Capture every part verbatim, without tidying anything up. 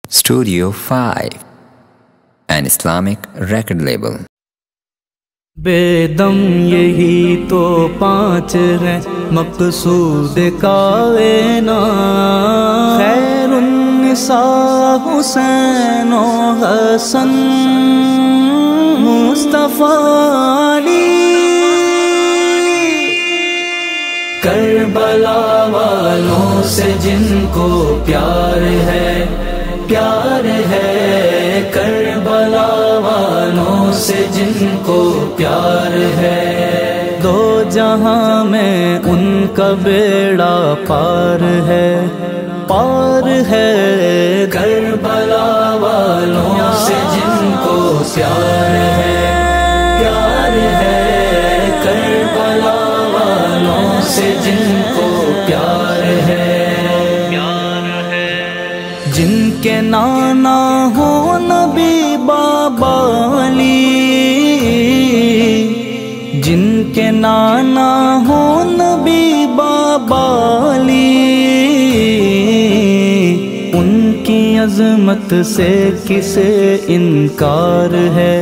Studio five, an Islamic record label. بے دم یہی تو پانچ ہیں مقصود کائنات، خیر النساء حسین و حسن مصطفیٰ علی، کربلا والوں سے جن کو پیار ہے پیار ہے، کربلا والوں سے جن کو پیار ہے، دو جہاں میں ان کا بیڑا پار ہے پار ہے، کربلا والوں سے جن کو پیار ہے پیار ہے، کربلا والوں سے جن کو پیار ہے، جن کے نانا ہو نبی بابا علی، جن کے نانا ہو نبی بابا علی، ان کی عظمت سے کسے انکار ہے،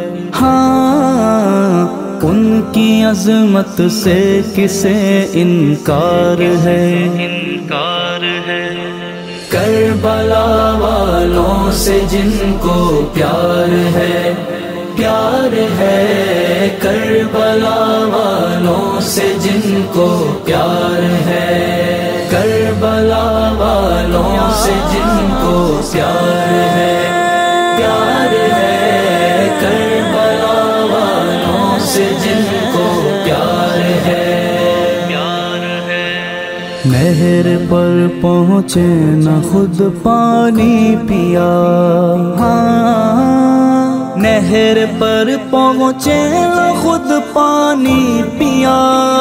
ہاں ان کی عظمت سے کسے انکار ہے انکار ہے، کربلا والوں سے جن کو پیار ہے پیار ہے، کربلا والوں سے جن کو پیار ہے، کربلا والوں سے جن کو پیار ہے پیار ہے، کربلا والوں سے جن کو پیار ہے پیار ہے، نہر پر پہنچے نہ خود پانی پیا، ہاں نہر پر پہنچے نہ خود پانی پیا،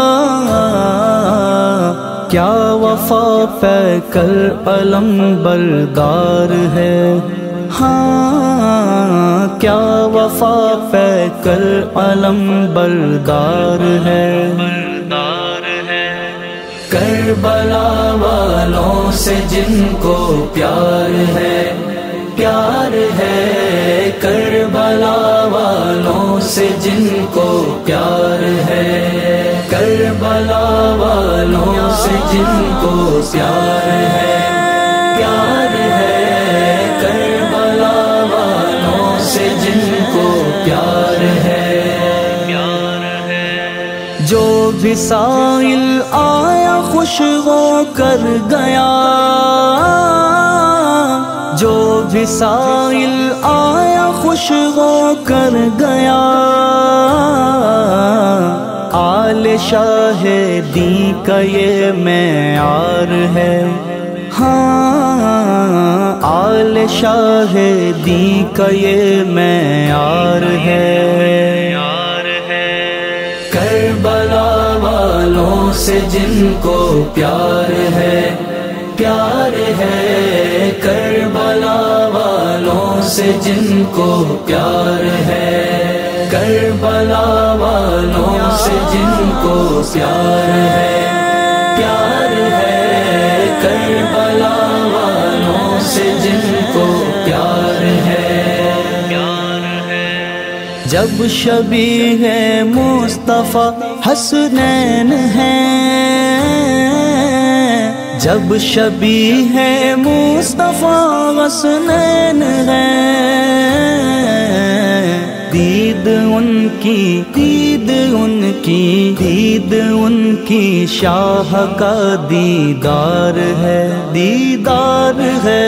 کیا وفا پہ کر علم بردار ہے، ہاں کیا وفا پہ کر علم بردار ہے، کربلا والوں سے جن کو پیار ہے پیار ہے، کربلا والوں سے جن کو پیار ہے، کربلا والوں سے جن کو پیار ہے پیار ہے، کربلا والوں سے جن کو پیار ہے پیار ہے، جو بھی سائل آیا خوش ہو کر گیا، جو بھی سائل آیا خوش ہو کر گیا، آل شاہ دی کا یہ معیار ہے، ہاں آل شاہ دی کا یہ معیار ہے، کربلا والوں سے جن کو پیار ہے پیار ہے، کربلا والوں سے جن کو پیار ہے، کربلا والوں سے جن کو پیار ہے پیار ہے، کربلا والوں سے جن کو پیار ہے پیار ہے، جب شبیہ مصطفیٰ حسنین ہیں، جب شبیہ مصطفیٰ حسنین ہیں، دید ان کی دید ان کی دید ان کی شاہ کا دیدار ہے دیدار ہے،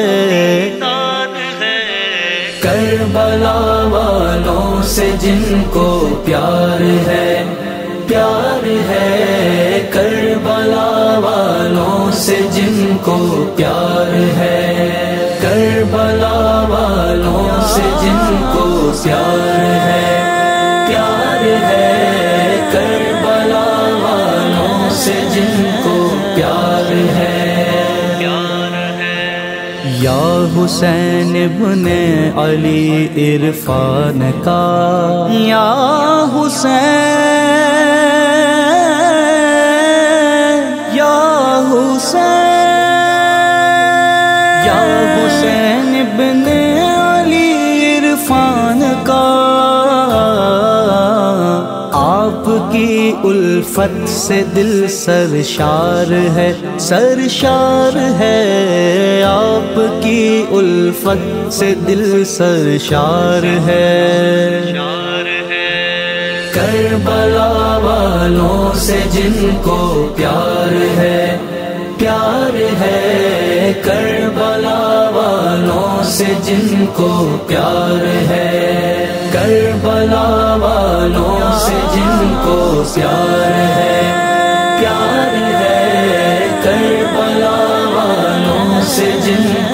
کربلا والوں سے جن کو پیار ہے پیار ہے، کربلا والوں سے جن کو پیار ہے، کربلا والوں سے جن کو پیار ہے پیار ہے، کربلا والوں سے جن کو پیار ہے پیار ہے، یا حسین ابن علی عرفان کا، یا حسین یا حسین یا حسین ابن علی عرفان کا آپ کی الفت سے دل سرشار ہے، سرشار ہے، آپ کی الفت سے دل سرشار ہے۔ کربلا والوں سے جن کو پیار ہے، پیار ہے، کربلا والوں سے جن کو پیار ہے، کربلا والوں سے جن کو پیار ہے، پیار ہے، کربلا والوں سے جن